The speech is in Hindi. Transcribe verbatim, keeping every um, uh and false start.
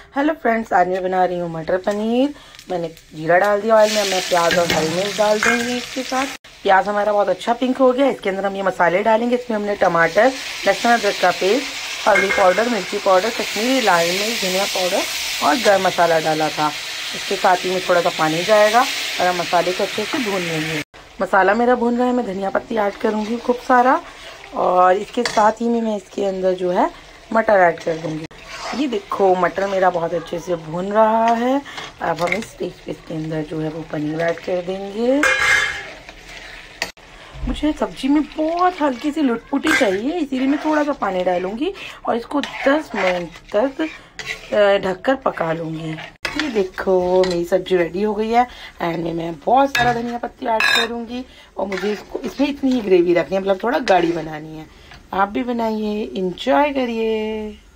हेलो फ्रेंड्स, आज मैं बना रही हूँ मटर पनीर। मैंने जीरा डाल दिया ऑयल में। मैं प्याज और हरी मिर्च डाल दूंगी इसके साथ। प्याज हमारा बहुत अच्छा पिंक हो गया। इसके अंदर हम ये मसाले डालेंगे। इसमें हमने टमाटर, लहसुन अदरक का पेस्ट, हल्दी पाउडर, मिर्ची पाउडर, कश्मीरी लाल मिर्च, धनिया पाउडर और गरम मसाला डाला था। इसके साथ ही में थोड़ा सा पानी जाएगा और हम मसाले को अच्छे से भून लेंगे। मसाला मेरा भून रहा है। मैं धनिया पत्ती ऐड करूँगी खूब सारा, और इसके साथ ही में मैं इसके अंदर जो है मटर ऐड कर दूँगी। ये देखो, मटर मेरा बहुत अच्छे से भून रहा है। अब हम इस स्टेज पे इसके अंदर जो है वो पनीर ऐड कर देंगे। मुझे सब्जी में बहुत हल्की सी लुटपुटी चाहिए, इसीलिए मैं थोड़ा सा पानी डालूंगी और इसको दस मिनट तक ढककर पका लूंगी। ये देखो, मेरी सब्जी रेडी हो गई है। एंड में मैं बहुत सारा धनिया पत्ती ऐड करूंगी और मुझे इसको इसमें इतनी ही ग्रेवी रखनी है, मतलब थोड़ा गाढ़ी बनानी है। आप भी बनाइए, इंजॉय करिए।